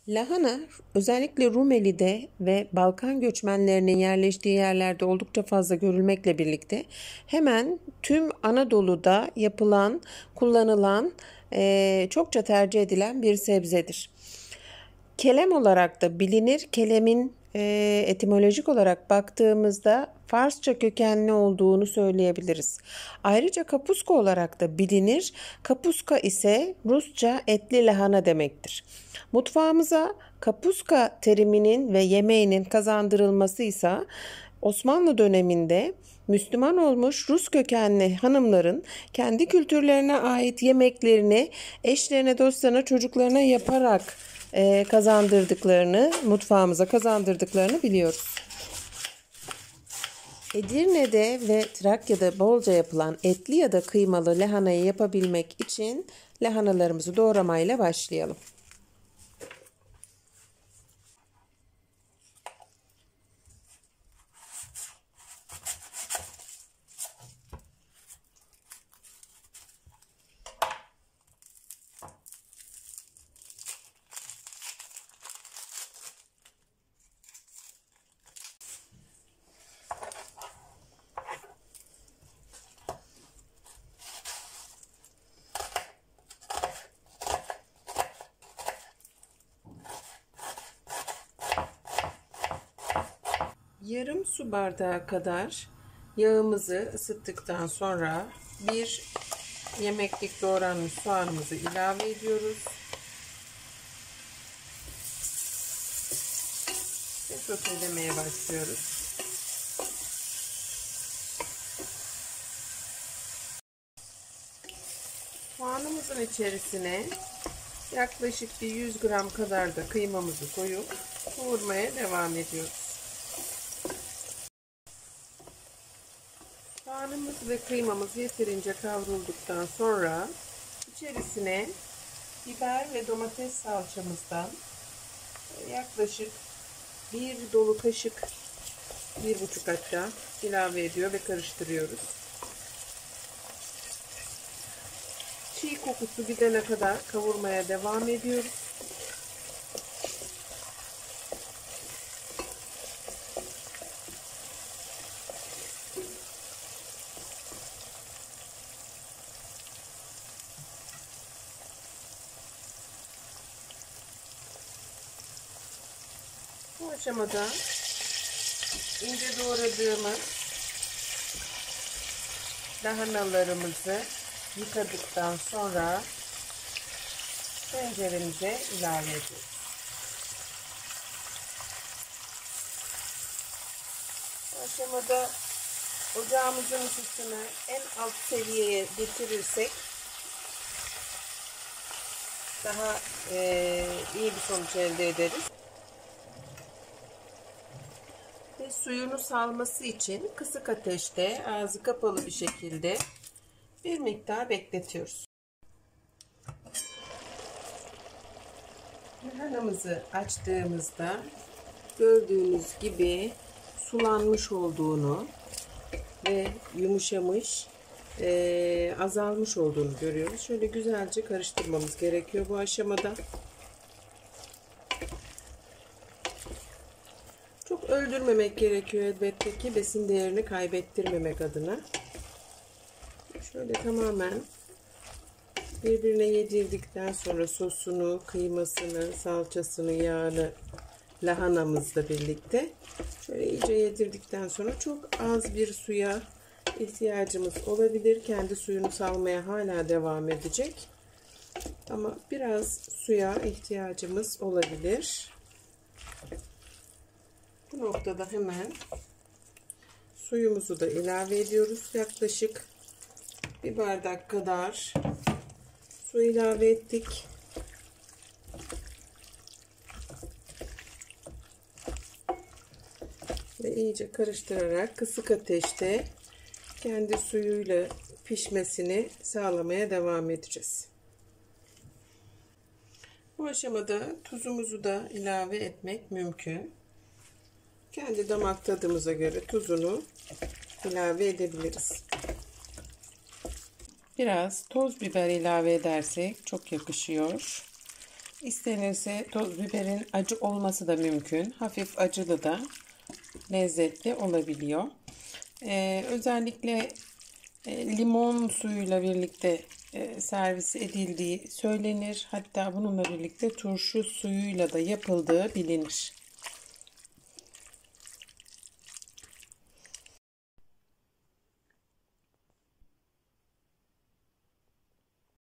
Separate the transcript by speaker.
Speaker 1: Lahana özellikle Rumeli'de ve Balkan göçmenlerinin yerleştiği yerlerde oldukça fazla görülmekle birlikte hemen tüm Anadolu'da yapılan, kullanılan, çokça tercih edilen bir sebzedir. Kelem olarak da bilinir. Kelemin etimolojik olarak baktığımızda Farsça kökenli olduğunu söyleyebiliriz. Ayrıca kapuska olarak da bilinir. Kapuska ise Rusça etli lahana demektir. Mutfağımıza kapuska teriminin ve yemeğinin kazandırılması ise Osmanlı döneminde Müslüman olmuş Rus kökenli hanımların kendi kültürlerine ait yemeklerini eşlerine, dostlarına, çocuklarına yaparak mutfağımıza kazandırdıklarını biliyoruz. Edirne'de ve Trakya'da bolca yapılan etli ya da kıymalı lahanayı yapabilmek için lahanalarımızı doğramayla başlayalım. Yarım su bardağı kadar yağımızı ısıttıktan sonra bir yemeklik doğranmış soğanımızı ilave ediyoruz. Ve sotelemeye başlıyoruz. Soğanımızın içerisine yaklaşık bir 100 gram kadar da kıymamızı koyup kavurmaya devam ediyoruz. Soğanımız ve kıymamız yeterince kavrulduktan sonra içerisine biber ve domates salçamızdan yaklaşık bir dolu kaşık, 1,5 hatta ilave ediyor ve karıştırıyoruz. Çiğ kokusu gidene kadar kavurmaya devam ediyoruz. Bu aşamada ince doğradığımız lahanalarımızı yıkadıktan sonra tenceremize ilave ediyoruz. Bu aşamada ocağımızın ısısını en alt seviyeye getirirsek daha iyi bir sonuç elde ederiz. Ve suyunu salması için kısık ateşte ağzı kapalı bir şekilde bir miktar bekletiyoruz. Lahanamızı açtığımızda gördüğünüz gibi sulanmış olduğunu ve yumuşamış, azalmış olduğunu görüyoruz. Şöyle güzelce karıştırmamız gerekiyor bu aşamada. Çok öldürmemek gerekiyor elbette ki besin değerini kaybettirmemek adına. Şöyle tamamen birbirine yedirdikten sonra sosunu, kıymasını, salçasını, yağını lahanamızla birlikte şöyle iyice yedirdikten sonra çok az bir suya ihtiyacımız olabilir. Kendi suyunu salmaya hala devam edecek. Ama biraz suya ihtiyacımız olabilir. Bu noktada hemen suyumuzu da ilave ediyoruz. Yaklaşık bir bardak kadar su ilave ettik. Ve iyice karıştırarak kısık ateşte kendi suyuyla pişmesini sağlamaya devam edeceğiz. Bu aşamada tuzumuzu da ilave etmek mümkün. Kendi damak tadımıza göre tuzunu ilave edebiliriz. Biraz toz biber ilave edersek çok yakışıyor. İstenirse toz biberin acı olması da mümkün. Hafif acılı da lezzetli olabiliyor. Özellikle limon suyuyla birlikte servis edildiği söylenir. Hatta bununla birlikte turşu suyuyla da yapıldığı bilinir.